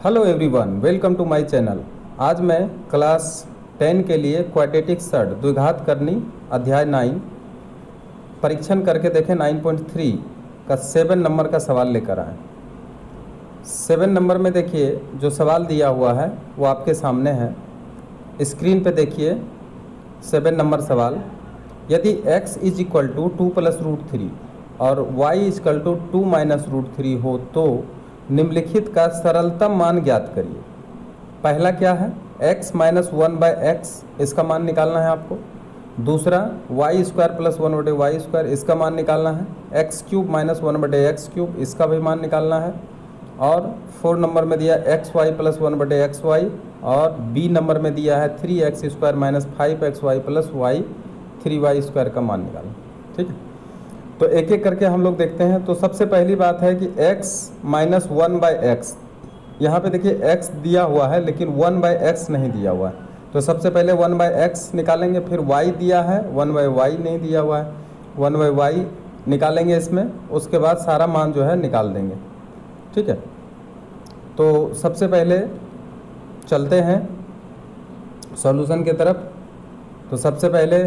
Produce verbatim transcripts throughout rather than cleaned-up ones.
Hello everyone, welcome to my channel. आज मैं class ten के लिए क्वाड्रेटिक सर्ड द्विघात करनी अध्याय नाइन परीक्षण करके देखें नाइन पॉइंट थ्री का सेवन नंबर का सवाल लेकर आए। सेवन नंबर में देखिए जो सवाल दिया हुआ है वो आपके सामने है, स्क्रीन पे देखिए। सेवन नंबर सवाल, यदि x is equal to two plus root three और y is equal to two minus root three हो तो निम्नलिखित का सरलतम मान ज्ञात करिए। पहला क्या है, x minus one by x, इसका मान निकालना है आपको। दूसरा वाई स्क्वायर प्लस वन बटे वाई स्क्वायर, इसका मान निकालना है। एक्स क्यूब माइनस वन बटे एक्स क्यूब, इसका भी मान निकालना है। और फोर नंबर में दिया एक्स वाई प्लस वन बटे एक्स वाई, और बी नंबर में दिया है three x square minus five x y plus y three y square का मान निकालना। ठीक है, तो एक एक करके हम लोग देखते हैं। तो सबसे पहली बात है कि x minus one by x, यहाँ पर देखिए x दिया हुआ है लेकिन वन बाई एक्स नहीं दिया हुआ है, तो सबसे पहले वन बाई एक्स निकालेंगे। फिर y दिया है, वन बाई वाई नहीं दिया हुआ है, वन बाई वाई निकालेंगे इसमें। उसके बाद सारा मान जो है निकाल देंगे। ठीक है, तो सबसे पहले चलते हैं सॉल्यूशन की तरफ। तो सबसे पहले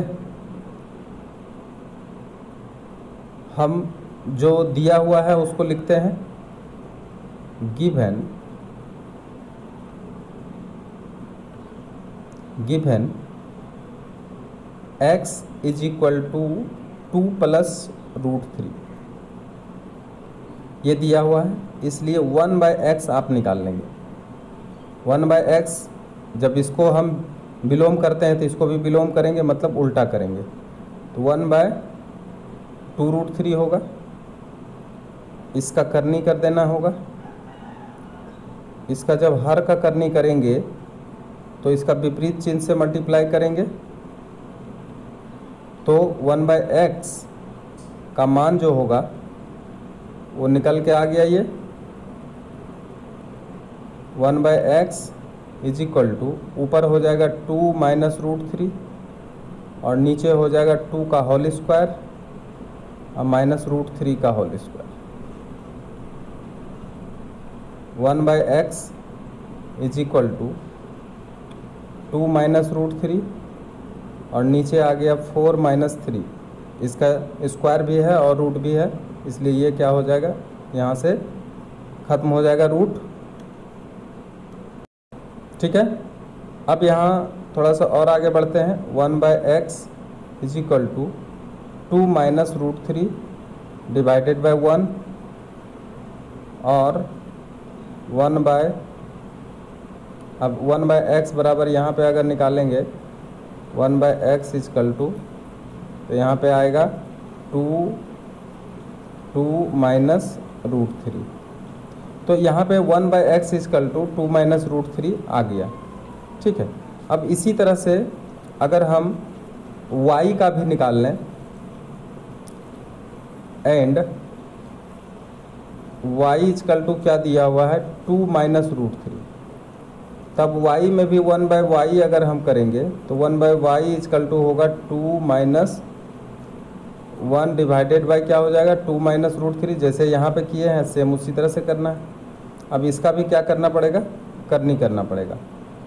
हम जो दिया हुआ है उसको लिखते हैं, given given x is equal to two plus root three, ये दिया हुआ है, इसलिए वन बाई एक्स आप निकाल लेंगे। वन बाई एक्स जब इसको हम विलोम करते हैं तो इसको भी विलोम करेंगे, मतलब उल्टा करेंगे। तो one by two root three होगा, इसका करनी कर देना होगा। इसका जब हर का करनी करेंगे तो इसका विपरीत चिन्ह से मल्टीप्लाई करेंगे, तो वन बाय एक्स का मान जो होगा वो निकल के आ गया। ये one by x is equal to, ऊपर हो जाएगा टू माइनस रूट थ्री और नीचे हो जाएगा टू का होल स्क्वायर और माइनस रूट थ्री का whole square. One by x is equal to two minus root three और नीचे आ गया फोर माइनस थ्री, इसका स्क्वायर भी है और रूट भी है, इसलिए ये क्या हो जाएगा, यहाँ से ख़त्म हो जाएगा रूट। ठीक है, अब यहाँ थोड़ा सा और आगे बढ़ते हैं। One by x is equal to two minus root three divided by one, और वन बाय, अब वन बाय एक्स बराबर यहाँ पे अगर निकालेंगे one by x is equal to, तो यहाँ पे आएगा two two minus root three. तो यहाँ पे one by x is equal to two minus root three आ गया। ठीक है, अब इसी तरह से अगर हम y का भी निकाल लें, एंड y इजकल टू क्या दिया हुआ है, टू माइनस रूट थ्री, तब y में भी वन बाय वाई अगर हम करेंगे तो one by y is equal to होगा two minus one divided by क्या हो जाएगा, टू माइनस रूट थ्री। जैसे यहाँ पे किए हैं सेम उसी तरह से करना है। अब इसका भी क्या करना पड़ेगा, करनी करना पड़ेगा।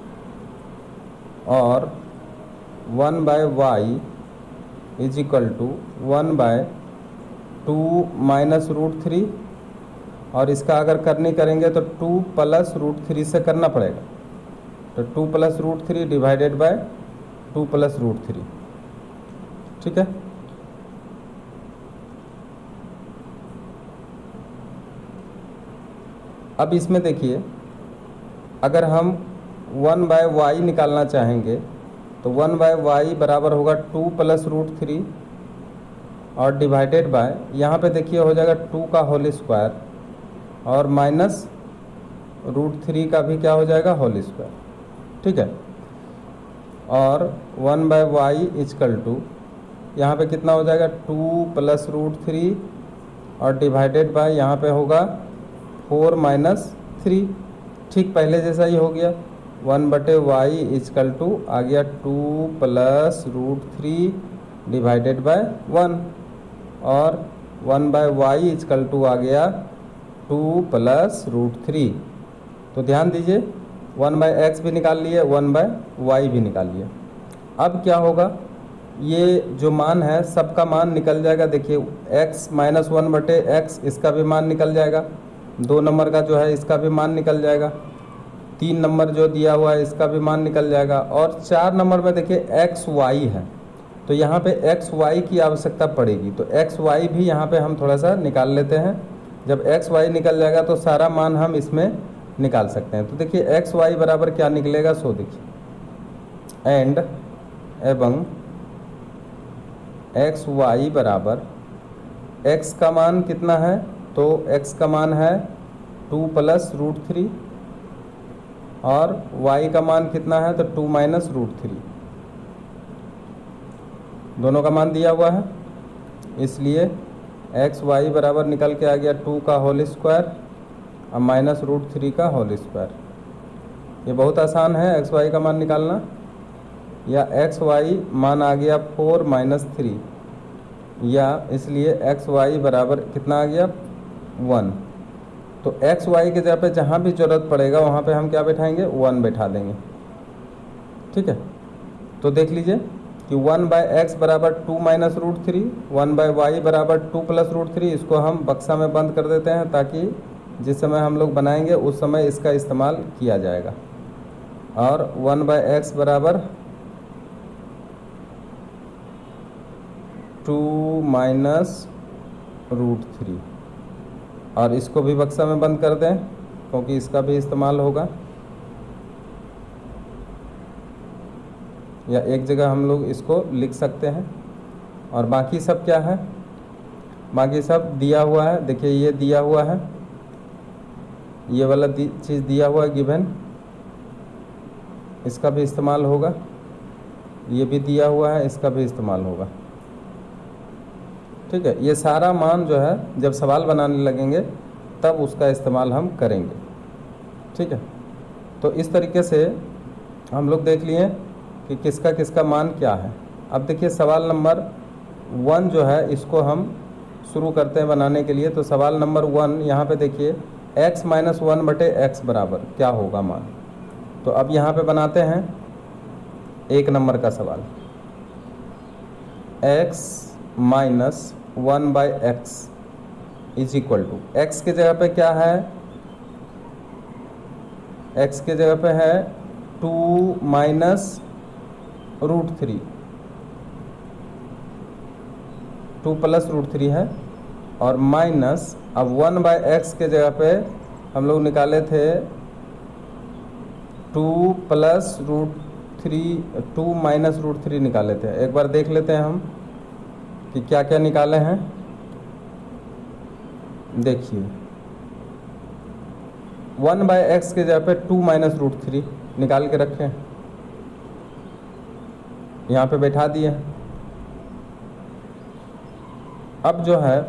और one by y is equal to one by two minus root three, और इसका अगर करनी करेंगे तो टू प्लस रूट थ्री से करना पड़ेगा। तो two plus root three divided by two plus root three. ठीक है, अब इसमें देखिए अगर हम वन बाय वाई निकालना चाहेंगे तो वन बाय वाई बराबर होगा टू प्लस रूट थ्री और डिवाइडेड बाय, यहाँ पे देखिए हो जाएगा टू का होल स्क्वायर और माइनस रूट थ्री का भी क्या हो जाएगा, होल स्क्वायर। ठीक है, और one by y is equal to, यहाँ पे कितना हो जाएगा, टू प्लस रूट थ्री और डिवाइडेड बाय यहाँ पे होगा फोर माइनस थ्री। ठीक पहले जैसा ही हो गया, वन बटे वाई इजकल टू आ गया two plus root three divided by one, और one by y is equal to आ गया टू प्लस रूट थ्री। तो ध्यान दीजिए वन बाय एक्स भी निकाल लिए, वन बाय वाई भी निकाल लिए। अब क्या होगा, ये जो मान है सबका मान निकल जाएगा। देखिए x माइनस वन बटे एक्स, इसका भी मान निकल जाएगा। दो नंबर का जो है इसका भी मान निकल जाएगा। तीन नंबर जो दिया हुआ है इसका भी मान निकल जाएगा। और चार नंबर में देखिए एक्स वाई है, तो यहाँ पे एक्स वाई की आवश्यकता पड़ेगी, तो एक्स वाई भी यहाँ पे हम थोड़ा सा निकाल लेते हैं। जब एक्स वाई निकल जाएगा तो सारा मान हम इसमें निकाल सकते हैं। तो देखिए एक्स वाई बराबर क्या निकलेगा, सो देखिए एंड एवं एक्स वाई बराबर x का मान कितना है, तो x का मान है टू प्लस रूट थ्री और y का मान कितना है, तो टू माइनस रूट थ्री। दोनों का मान दिया हुआ है, इसलिए एक्स वाई बराबर निकल के आ गया टू का होल स्क्वायर और माइनस रूट थ्री का होल स्क्वायर। ये बहुत आसान है एक्स वाई का मान निकालना। या एक्स वाई मान आ गया फोर माइनस थ्री, या इसलिए एक्स वाई बराबर कितना आ गया वन। तो एक्स वाई के जगह पे जहाँ भी ज़रूरत पड़ेगा वहाँ पे हम क्या बैठाएंगे, वन बैठा देंगे। ठीक है, तो देख लीजिए कि वन बाय एक्स बराबर two minus root three, one by y बराबर टू प्लस रूट थ्री। इसको हम बक्सा में बंद कर देते हैं ताकि जिस समय हम लोग बनाएंगे उस समय इसका इस्तेमाल किया जाएगा। और वन बाय एक्स बराबर टू माइनस रूट थ्री, और इसको भी बक्सा में बंद कर दें क्योंकि इसका भी इस्तेमाल होगा। या एक जगह हम लोग इसको लिख सकते हैं। और बाकी सब क्या है, बाकी सब दिया हुआ है। देखिए ये दिया हुआ है, ये वाला दी, चीज़ दिया हुआ है गिवन, इसका भी इस्तेमाल होगा। ये भी दिया हुआ है, इसका भी इस्तेमाल होगा। ठीक है, ये सारा मान जो है जब सवाल बनाने लगेंगे तब उसका इस्तेमाल हम करेंगे। ठीक है, तो इस तरीके से हम लोग देख लिए कि किसका किसका मान क्या है। अब देखिए सवाल नंबर वन जो है इसको हम शुरू करते हैं बनाने के लिए। तो सवाल नंबर वन यहाँ पे देखिए x माइनस वन बटे एक्स बराबर क्या होगा मान। तो अब यहाँ पे बनाते हैं एक नंबर का सवाल, x minus one by x is equal to, x के जगह पे क्या है, x के जगह पे है two minus root three, two plus root three है, और माइनस अब वन बाई एक्स के जगह पे हम लोग निकाले थे two plus root three, two minus root three निकाले थे। एक बार देख लेते हैं हम कि क्या क्या निकाले हैं। देखिए वन बाई एक्स के जगह पे टू माइनस रूट थ्री निकाल के रखे हैं, यहाँ पे बैठा दिए। अब जो है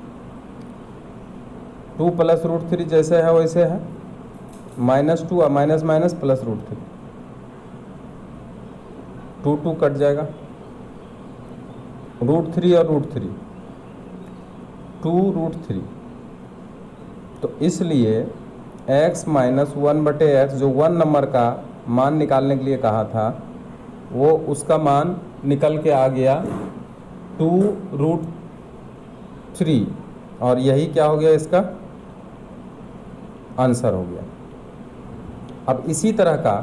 टू प्लस रूट थ्री जैसे है वैसे है, माइनस टू और minus minus plus root three, two two cut जाएगा, रूट थ्री और root three, two root three. तो इसलिए x माइनस वन बटे एक्स जो वन नंबर का मान निकालने के लिए कहा था वो उसका मान निकल के आ गया टू रूट थ्री, और यही क्या हो गया, इसका आंसर हो गया। अब इसी तरह का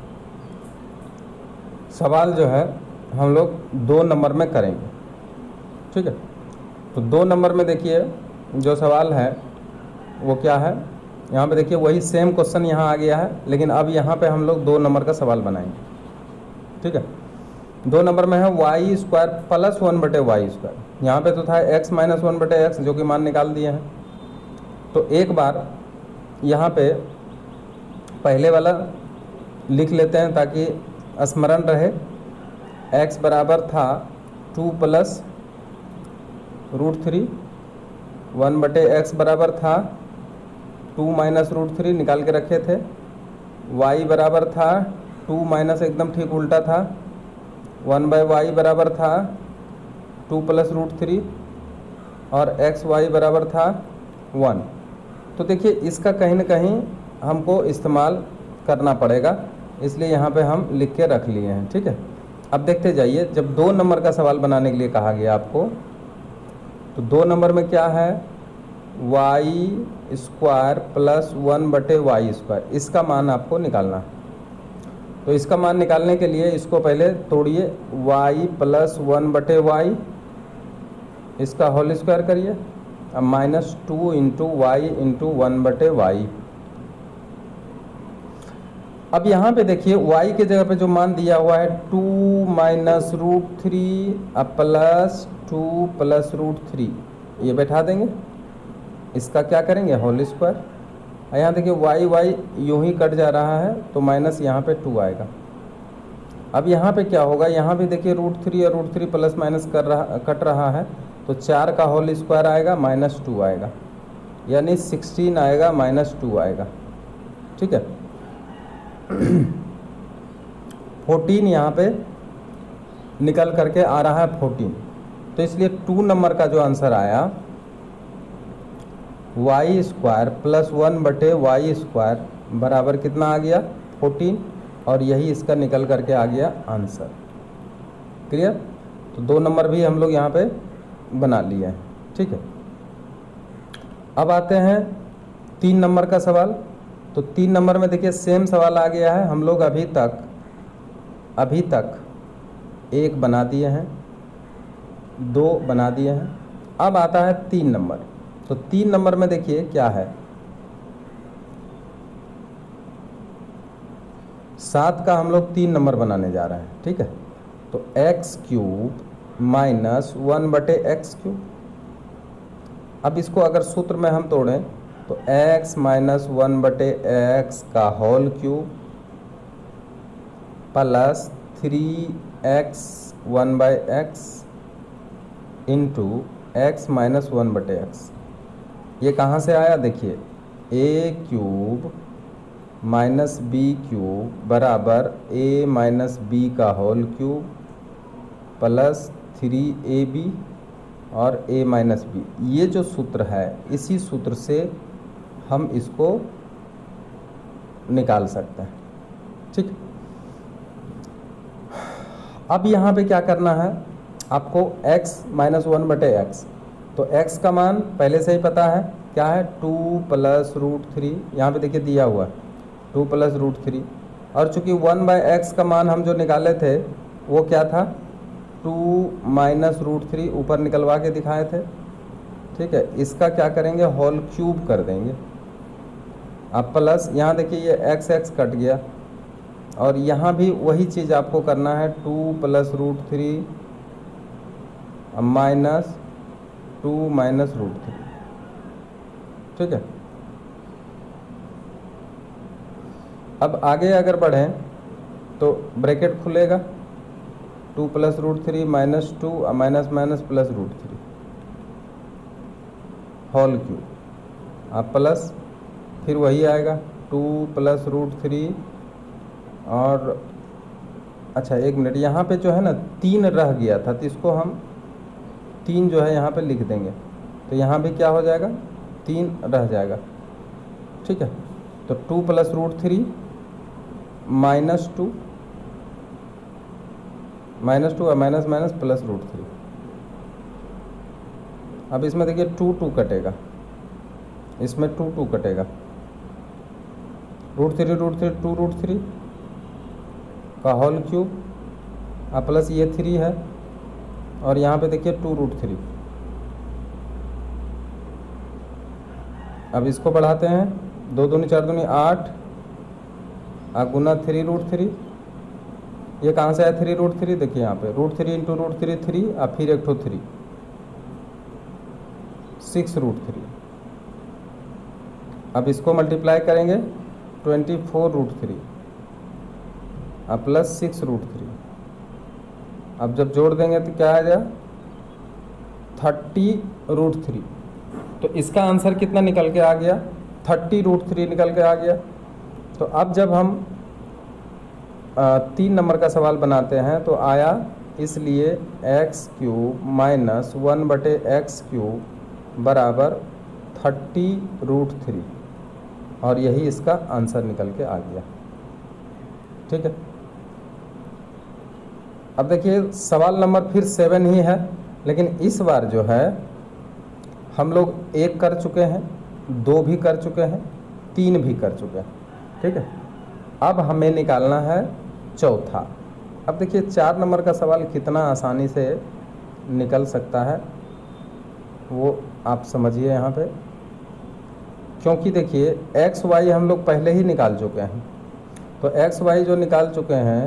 सवाल जो है हम लोग दो नंबर में करेंगे। ठीक है, तो दो नंबर में देखिए जो सवाल है वो क्या है, यहाँ पे देखिए वही सेम क्वेश्चन यहाँ आ गया है, लेकिन अब यहाँ पे हम लोग दो नंबर का सवाल बनाएंगे। ठीक है, दो नंबर में है वाई स्क्वायर प्लस वन बटे वाई स्क्वायर। यहाँ पे तो था एक्स माइनस वन बटे एक्स जो कि मान निकाल दिए हैं। तो एक बार यहाँ पे पहले वाला लिख लेते हैं ताकि स्मरण रहे। एक्स बराबर था two plus root three, one बटे एक्स बराबर था टू माइनस रूट थ्री निकाल के रखे थे। वाई बराबर था टू माइनस एकदम ठीक उल्टा था, वन बाई वाई बराबर था टू प्लस रूट थ्री, और एक्स वाई बराबर था वन। तो देखिए इसका कहीं ना कहीं हमको इस्तेमाल करना पड़ेगा, इसलिए यहाँ पे हम लिख के रख लिए हैं। ठीक है, अब देखते जाइए, जब दो नंबर का सवाल बनाने के लिए कहा गया आपको, तो दो नंबर में क्या है, वाई स्क्वायर प्लस वन बटे वाई स्क्वायर, इसका मान आपको निकालना है। तो इसका मान निकालने के लिए इसको पहले तोड़िए, y प्लस वन बटे वाई, इसका होल स्क्वायर करिए, अब minus two into y into one बटे वाई। अब यहाँ पे देखिए y के जगह पे जो मान दिया हुआ है टू माइनस रूट थ्री अब plus two plus root three, ये बैठा देंगे, इसका क्या करेंगे, होल स्क्वायर। यहाँ देखिए y y यूँ ही कट जा रहा है, तो माइनस यहाँ पे टू आएगा। अब यहाँ पे क्या होगा, यहाँ भी देखिए रूट थ्री और रूट थ्री प्लस माइनस कर रहा कट रहा है, तो चार का होल स्क्वायर आएगा, माइनस टू आएगा, यानी सिक्सटीन आएगा, माइनस टू आएगा। ठीक है, फोर्टीन यहाँ पे निकल करके आ रहा है फोर्टीन, तो इसलिए टू नंबर का जो आंसर आया वाई स्क्वायर प्लस वन बटे वाई स्क्वायर बराबर कितना आ गया, फोर्टीन, और यही इसका निकल करके आ गया आंसर। क्लियर, तो दो नंबर भी हम लोग यहाँ पे बना लिए हैं। ठीक है, अब आते हैं तीन नंबर का सवाल। तो तीन नंबर में देखिए सेम सवाल आ गया है, हम लोग अभी तक अभी तक एक बना दिए हैं, दो बना दिए हैं, अब आता है तीन नंबर। तो तीन नंबर में देखिए क्या है, सात का हम लोग तीन नंबर बनाने जा रहे हैं। ठीक है, तो एक्स क्यूब माइनस वन बटे एक्स क्यूब। अब इसको अगर सूत्र में हम तोड़ें तो x माइनस वन बटे एक्स का whole cube plus three x one by x into x minus one बटे एक्स। ये कहाँ से आया, देखिए a cube minus b cube बराबर ए माइनस बी का whole cube plus three a b और a माइनस बी। ये जो सूत्र है, इसी सूत्र से हम इसको निकाल सकते हैं। ठीक, अब यहाँ पे क्या करना है आपको, x माइनस वन बटे एक्स। तो x का मान पहले से ही पता है, क्या है, टू प्लस रूट थ्री, यहाँ पे देखिए दिया हुआ है टू प्लस रूट थ्री, और चूंकि वन बाई एक्स का मान हम जो निकाले थे वो क्या था, टू माइनस रूट थ्री, ऊपर निकलवा के दिखाए थे। ठीक है, इसका क्या करेंगे, होल क्यूब कर देंगे। अब प्लस यहाँ देखिए ये एक्स एक्स कट गया, और यहाँ भी वही चीज़ आपको करना है, two plus root three minus two minus root three. ठीक है, अब आगे अगर बढ़ें तो ब्रैकेट खुलेगा, two plus root three minus two minus minus plus root three whole cube, अब प्लस फिर वही आएगा टू प्लस रूट थ्री, और अच्छा एक मिनट, यहाँ पे जो है ना तीन रह गया था, तो इसको हम तीन जो है यहाँ पे लिख देंगे, तो यहाँ भी क्या हो जाएगा, तीन रह जाएगा। ठीक है, तो two plus root three minus two minus two minus minus plus root three. अब इसमें देखिए टू टू कटेगा, इसमें टू टू कटेगा, root three root three two root three का होल क्यूब, अब प्लस ये थ्री है, और यहाँ पे देखिए टू रूट थ्री। अब इसको बढ़ाते हैं, दो दूनी चार दूनी आठ, आ गुना थ्री रूट थ्री। ये कहाँ से आया थ्री रूट थ्री, देखिए यहाँ पे root three into root three three, और फिर एक ठो थ्री, सिक्स रूट थ्री। अब इसको मल्टीप्लाई करेंगे, ट्वेंटी फोर रूट थ्री अब प्लस सिक्स रूट थ्री। अब जब जोड़ देंगे तो क्या आ जाएगा, थर्टी रूट थ्री। तो इसका आंसर कितना निकल के आ गया, थर्टी रूट थ्री निकल के आ गया। तो अब जब हम आ, तीन नंबर का सवाल बनाते हैं तो आया, इसलिए एक्स क्यूब माइनस वन बटे एक्स क्यूब बराबर थर्टी रूट थ्री। और यही इसका आंसर निकल के आ गया। ठीक है, अब देखिए सवाल नंबर फिर सेवन ही है, लेकिन इस बार जो है हम लोग एक कर चुके हैं, दो भी कर चुके हैं, तीन भी कर चुके हैं। ठीक है, अब हमें निकालना है चौथा। अब देखिए चार नंबर का सवाल कितना आसानी से निकल सकता है वो आप समझिए यहाँ पे, क्योंकि देखिए एक्स वाई हम लोग पहले ही निकाल चुके हैं। तो एक्स वाई जो निकाल चुके हैं,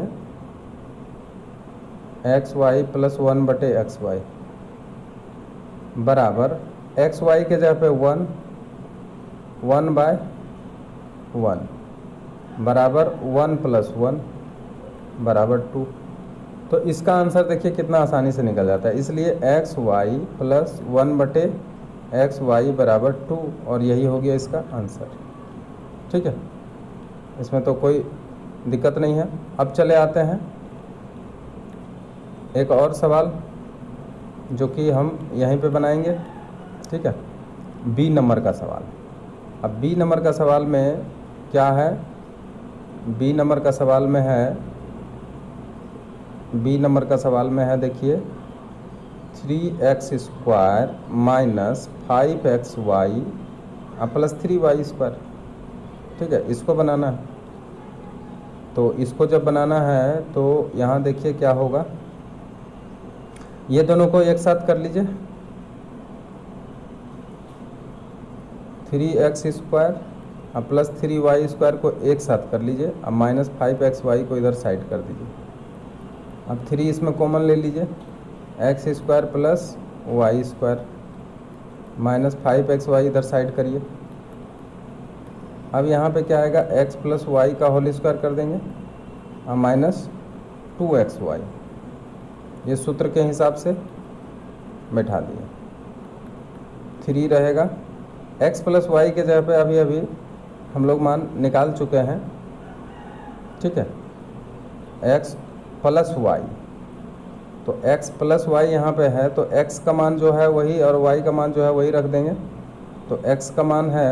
एक्स वाई प्लस वन बटे एक्स वाई बराबर एक्स वाई के जगह पे वन, वन बाय वन बराबर वन प्लस वन बराबर टू। तो इसका आंसर देखिए कितना आसानी से निकल जाता है। इसलिए एक्स वाई प्लस वन बटे एक्स वाई बराबर टू, और यही हो गया इसका आंसर। ठीक है, इसमें तो कोई दिक्कत नहीं है। अब चले आते हैं एक और सवाल जो कि हम यहीं पे बनाएंगे। ठीक है, बी नंबर का सवाल। अब बी नंबर का सवाल में क्या है, बी नंबर का सवाल में है बी नंबर का सवाल में है देखिए three x square minus five x y plus three y square. ठीक है, इसको बनाना है। तो इसको जब बनाना है तो यहाँ देखिए क्या होगा, ये दोनों को एक साथ कर लीजिए, थ्री एक्स स्क्वायर अब प्लस थ्री वाई स्क्वायर को एक साथ कर लीजिए। अब माइनस फाइव एक्स वाई को इधर साइड कर दीजिए। अब थ्री इसमें कॉमन ले लीजिए, x square plus y square minus five x y इधर साइड करिए। अब यहाँ पे क्या आएगा, एक्स प्लस वाई का होल स्क्वायर कर देंगे और माइनस टू एक्स वाई, ये सूत्र के हिसाब से बैठा दिए। थ्री रहेगा, एक्स प्लस वाई के जगह पे अभी अभी हम लोग मान निकाल चुके हैं। ठीक है, एक्स प्लस वाई, तो x प्लस वाई यहाँ पे है, तो x का मान जो है वही और y का मान जो है वही रख देंगे। तो x का मान है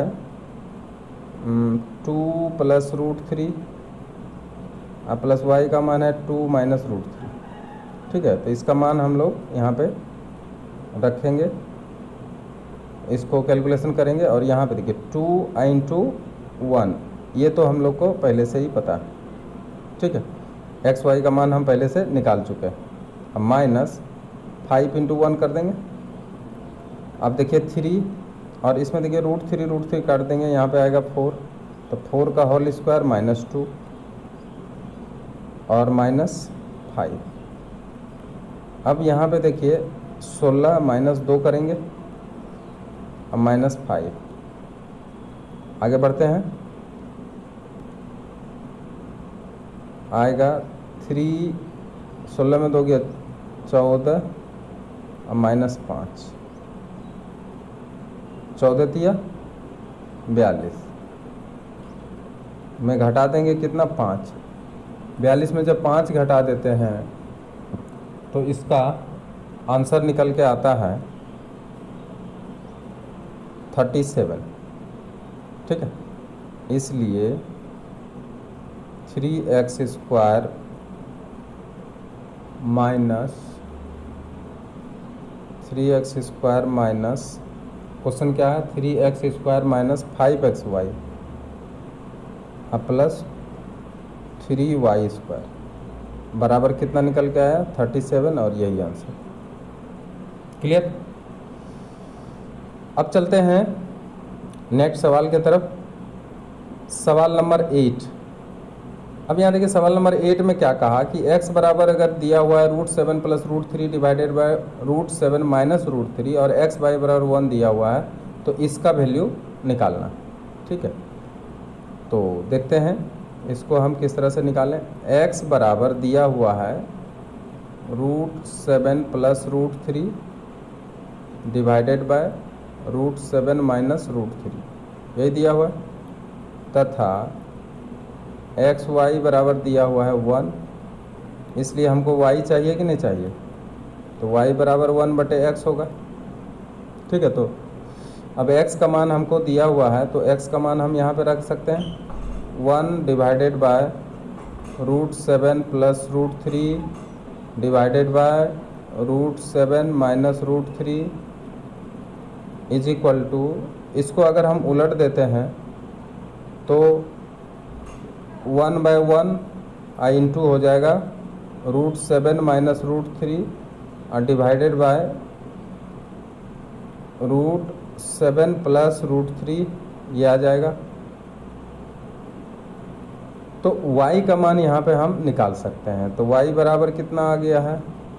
टू प्लस रूट थ्री और प्लस वाई का मान है टू माइनस रूट थ्री। ठीक है, तो इसका मान हम लोग यहाँ पे रखेंगे, इसको कैलकुलेशन करेंगे और यहाँ पे देखिए टू इंटू वन, ये तो हम लोग को पहले से ही पता है। ठीक है, एक्स वाई का मान हम पहले से निकाल चुके हैं। अब माइनस फाइव इंटू वन कर देंगे। अब देखिए थ्री और इसमें देखिए रूट थ्री रूट थ्री काट देंगे, यहाँ पे आएगा फोर, तो फोर का होल स्क्वायर माइनस टू और माइनस फाइव। अब यहाँ पे देखिए सोलह माइनस दो करेंगे, अब माइनस फाइव। आगे बढ़ते हैं, आएगा थ्री, सोलह में दो गया चौदह और माइनस पाँच, चौदह तिया बयालीस में घटा देंगे कितना, पाँच। बयालीस में जब पाँच घटा देते हैं तो इसका आंसर निकल के आता है थर्टी सेवन। ठीक है, इसलिए three x square minus three x square minus, question क्या है, three x square minus five x y plus three y square बराबर कितना निकल के आया, थर्टी सेवन, और यही आंसर। क्लियर। अब चलते हैं नेक्स्ट सवाल के तरफ, सवाल नंबर एट। अब यहाँ देखिए सवाल नंबर एट में क्या कहा कि x बराबर अगर दिया हुआ है root seven plus root three divided by root seven minus root three और x वाई बराबर वन दिया हुआ है, तो इसका वैल्यू निकालना। ठीक है, तो देखते हैं इसको हम किस तरह से निकालें। x बराबर दिया हुआ है root seven plus root three divided by root seven minus root three, यही दिया हुआ है, तथा एक्स वाई बराबर दिया हुआ है वन, इसलिए हमको y चाहिए कि नहीं चाहिए, तो y बराबर वन बटे एक्स होगा। ठीक है, तो अब x का मान हमको दिया हुआ है तो x का मान हम यहाँ पे रख सकते हैं one divided by root seven plus root three divided by root seven minus root three is equal to, इसको अगर हम उलट देते हैं तो one by one I into हो जाएगा root seven minus root three और divided by root seven plus root three, ये आ जाएगा। तो y का मान यहाँ पे हम निकाल सकते हैं। तो y बराबर कितना आ गया है,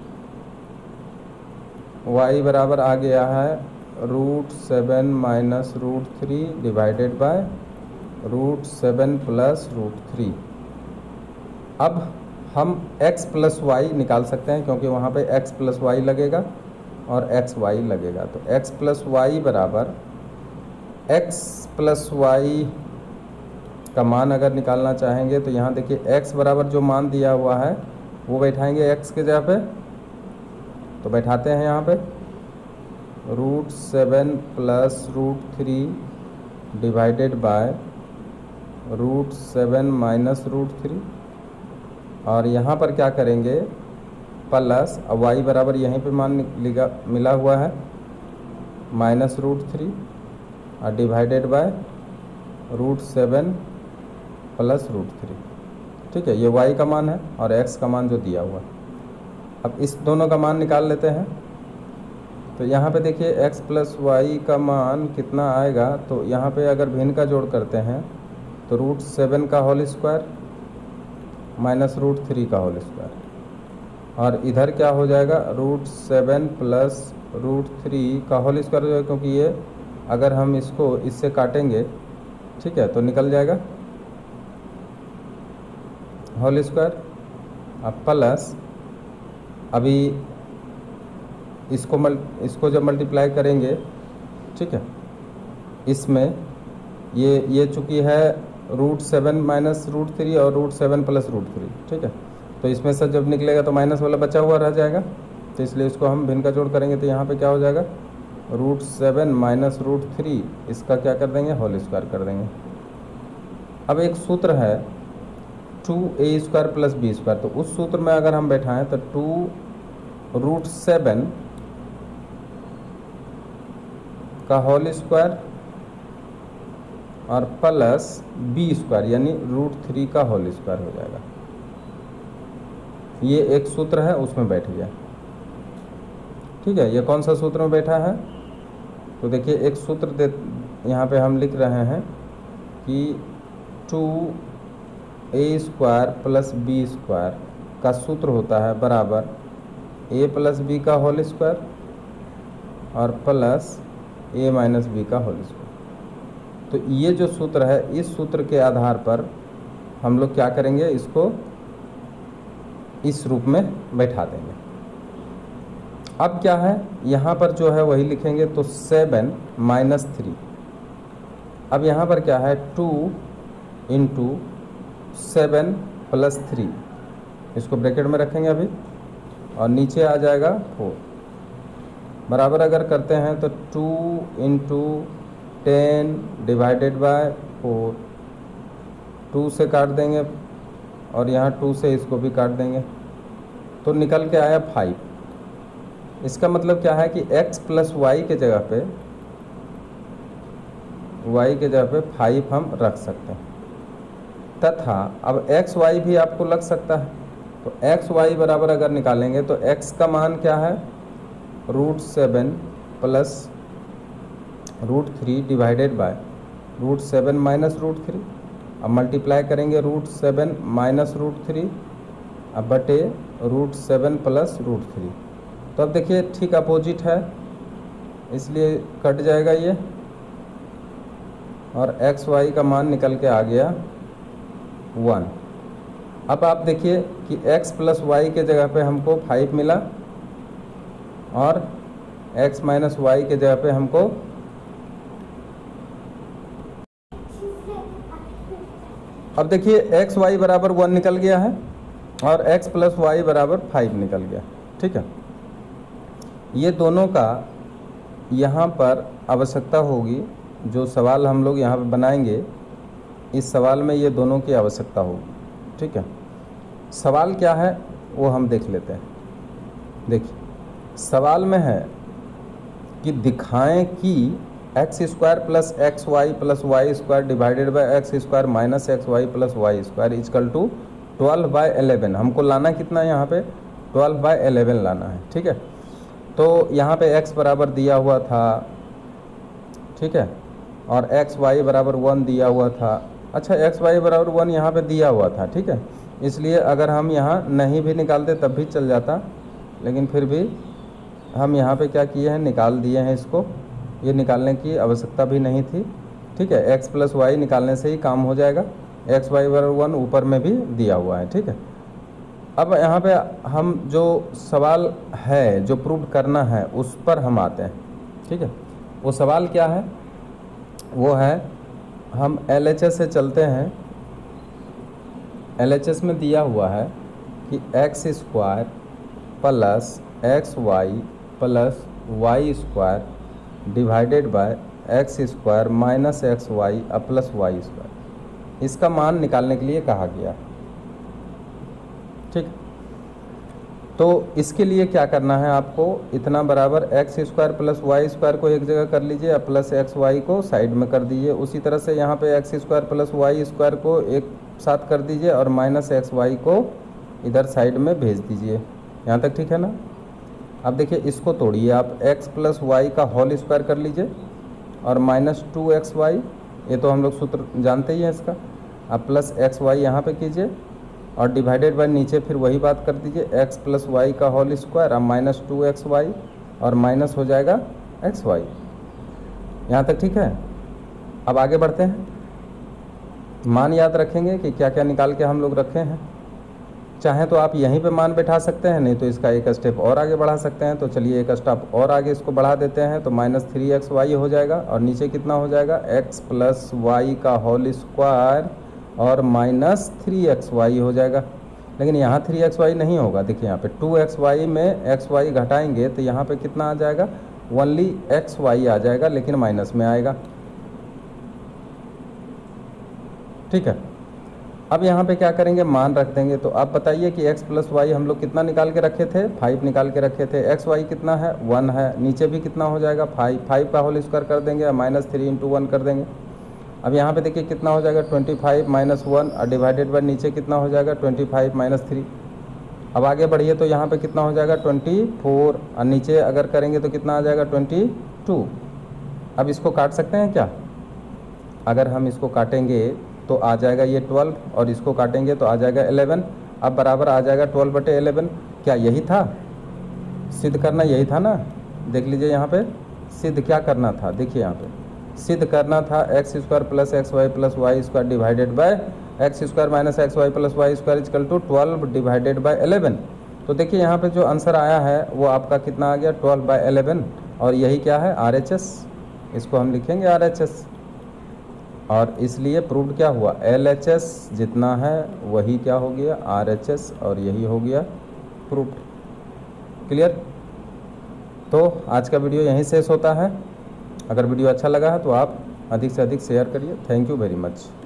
y बराबर आ गया है root seven minus root three divided by root seven plus root three. अब हम x प्लस वाई निकाल सकते हैं क्योंकि वहाँ पे x प्लस वाई लगेगा और एक्स वाई लगेगा। तो x प्लस वाई बराबर x प्लस वाई का मान अगर निकालना चाहेंगे तो यहाँ देखिए x बराबर जो मान दिया हुआ है वो बैठाएंगे x के जगह पे, तो बैठाते हैं यहाँ पे root seven plus root three divided by root seven minus root three, और यहाँ पर क्या करेंगे प्लस, अब y बराबर यहीं पे मान लिखा मिला हुआ है माइनस रूट थ्री और divided by root seven plus root three. ठीक है, ये y का मान है और x का मान जो दिया हुआ है। अब इस दोनों का मान निकाल लेते हैं। तो यहाँ पे देखिए x प्लस वाई का मान कितना आएगा, तो यहाँ पे अगर भिन्न का जोड़ करते हैं तो रूट सेवन का whole square minus root three का होल स्क्वायर, और इधर क्या हो जाएगा root seven plus root three का होल स्क्वायर हो जाएगा, क्योंकि ये अगर हम इसको इससे काटेंगे ठीक है तो निकल जाएगा होल स्क्वायर। अब प्लस अभी इसको मल इसको जब मल्टीप्लाई करेंगे ठीक है, इसमें ये ये चूँकि है root seven minus root three और root seven plus root three. ठीक है, तो इसमें से जब निकलेगा तो माइनस वाला बचा हुआ रह जाएगा, तो इसलिए इसको हम भिन्न का जोड़ करेंगे तो यहाँ पे क्या हो जाएगा root seven minus root three, इसका क्या कर देंगे होल स्क्वायर कर देंगे। अब एक सूत्र है two a square plus b square, तो उस सूत्र में अगर हम बैठाएं तो टू रूट सेवन का होल स्क्वायर और प्लस बी स्क्वायर यानी रूट थ्री का होल स्क्वायर हो जाएगा। ये एक सूत्र है उसमें बैठ गया। ठीक है, ये कौन सा सूत्र में बैठा है, तो देखिए एक सूत्र दे यहाँ पे हम लिख रहे हैं कि two a square plus b square का सूत्र होता है बराबर ए प्लस बी का होल स्क्वायर और प्लस ए माइनस बी का होल स्क्वायर। तो ये जो सूत्र है इस सूत्र के आधार पर हम लोग क्या करेंगे, इसको इस रूप में बैठा देंगे। अब क्या है यहाँ पर जो है वही लिखेंगे, तो सेवन माइनस थ्री। अब यहाँ पर क्या है two into seven plus three, इसको ब्रैकेट में रखेंगे अभी, और नीचे आ जाएगा फोर बराबर अगर करते हैं तो two into ten divided by four, two से काट देंगे और यहाँ टू से इसको भी काट देंगे तो निकल के आया फाइव। इसका मतलब क्या है कि x प्लस वाई के जगह पे y के जगह पे फाइव हम रख सकते हैं, तथा अब एक्स वाई भी आपको लग सकता है। तो एक्स वाई बराबर अगर निकालेंगे तो x का मान क्या है root seven plus root three divided by root seven minus root three. अब मल्टीप्लाई करेंगे root seven minus root three अब बटे root seven plus root three. तो अब देखिए ठीक अपोजिट है इसलिए कट जाएगा ये, और एक्स वाई का मान निकल के आ गया वन। अब आप देखिए कि x प्लस वाई के जगह पे हमको फाइव मिला और x माइनस वाई के जगह पे हमको अब देखिए एक्स वाई बराबर वन निकल गया है और x प्लस वाई बराबर फाइव निकल गया। ठीक है, ये दोनों का यहाँ पर आवश्यकता होगी, जो सवाल हम लोग यहाँ पे बनाएंगे इस सवाल में ये दोनों की आवश्यकता होगी। ठीक है, सवाल क्या है वो हम देख लेते हैं। देखिए सवाल में है कि दिखाएं कि x square plus x y plus y square divided by x square minus x y plus y square is equal to twelve by eleven. हमको लाना कितना है यहाँ पे, ट्वेल्व बाई एलेवन लाना है। ठीक है, तो यहाँ पे x बराबर दिया हुआ था, ठीक है, और एक्स वाई बराबर वन दिया हुआ था। अच्छा एक्स वाई बराबर वन यहाँ पे दिया हुआ था, ठीक है, इसलिए अगर हम यहाँ नहीं भी निकालते तब भी चल जाता, लेकिन फिर भी हम यहाँ पे क्या किए हैं, निकाल दिए हैं इसको। ये निकालने की आवश्यकता भी नहीं थी। ठीक है, x प्लस वाई निकालने से ही काम हो जाएगा। एक्स वाई बराबर वन ऊपर में भी दिया हुआ है। ठीक है, अब यहाँ पे हम जो सवाल है जो प्रूव करना है उस पर हम आते हैं। ठीक है, वो सवाल क्या है, वो है हम एल एच एस से चलते हैं। एल एच एस में दिया हुआ है कि x square plus x y plus y square divided by x square minus x y plus y square, इसका मान निकालने के लिए कहा गया। ठीक, तो इसके लिए क्या करना है आपको, इतना बराबर x square plus y square को एक जगह कर लीजिए और प्लस एक्स वाई को साइड में कर दीजिए। उसी तरह से यहाँ पे x square plus y square को एक साथ कर दीजिए और माइनस एक्स वाई को इधर साइड में भेज दीजिए। यहाँ तक ठीक है ना। अब देखिए इसको तोड़िए आप, x प्लस वाई का होल स्क्वायर कर लीजिए और माइनस टू एक्स वाई, ये तो हम लोग सूत्र जानते ही हैं इसका। अब प्लस एक्स वाई यहाँ पर कीजिए और डिवाइडेड बाय नीचे फिर वही बात कर दीजिए, x प्लस वाई का होल स्क्वायर और माइनस टू एक्स वाई और माइनस हो जाएगा एक्स वाई। यहाँ तक ठीक है। अब आगे बढ़ते हैं, मान याद रखेंगे कि क्या क्या निकाल के हम लोग रखे हैं। चाहें तो आप यहीं पे मान बैठा सकते हैं, नहीं तो इसका एक स्टेप और आगे बढ़ा सकते हैं। तो चलिए एक स्टेप और आगे इसको बढ़ा देते हैं, तो माइनस थ्री एक्स वाई हो जाएगा और नीचे कितना हो जाएगा, x प्लस वाई का होल स्क्वायर और माइनस थ्री एक्स वाई हो जाएगा। लेकिन यहाँ थ्री एक्स वाई नहीं होगा, देखिए यहाँ पे टू एक्स वाई में एक्स वाई घटाएंगे तो यहाँ पे कितना आ जाएगा, ओनली एक्स वाई आ जाएगा, लेकिन माइनस में आएगा। ठीक है, अब यहाँ पे क्या करेंगे, मान रख देंगे। तो आप बताइए कि x प्लस वाई हम लोग कितना निकाल के रखे थे, फाइव निकाल के रखे थे। एक्स वाई कितना है, वन है, नीचे भी कितना हो जाएगा, फाइव। फाइव का होल स्क्वायर कर देंगे और माइनस थ्री इंटू वन कर देंगे। अब यहाँ पे देखिए कितना हो जाएगा, ट्वेंटी फाइव माइनस वन और डिवाइडेड बाय नीचे कितना हो जाएगा, ट्वेंटी फाइव माइनस थ्री। अब आगे बढ़िए तो यहाँ पे कितना हो जाएगा, ट्वेंटी फोर और नीचे अगर करेंगे तो कितना आ जाएगा, ट्वेंटी टू। अब इसको काट सकते हैं क्या, अगर हम इसको काटेंगे तो आ जाएगा ये ट्वेल्व और इसको काटेंगे तो आ जाएगा इलेवन। अब बराबर आ जाएगा ट्वेल्व बटे इलेवन। क्या यही था, सिद्ध करना यही था ना। देख लीजिए यहाँ पे सिद्ध क्या करना था, देखिए यहाँ पे सिद्ध करना था x square plus x y plus y square divided by x square minus x y plus y square equal to twelve divided by eleven. तो देखिए यहाँ पे जो आंसर आया है वो आपका कितना आ गया, ट्वेल्व बाय इलेवन, और यही क्या है, आर एच एस। इसको हम लिखेंगे आर एच एस, और इसलिए प्रूव्ड क्या हुआ, एल एच एस जितना है वही क्या हो गया, आर एच एस, और यही हो गया प्रूव्ड। क्लियर। तो आज का वीडियो यहीं शेष होता है। अगर वीडियो अच्छा लगा है तो आप अधिक से अधिक शेयर करिए। Thank you very much.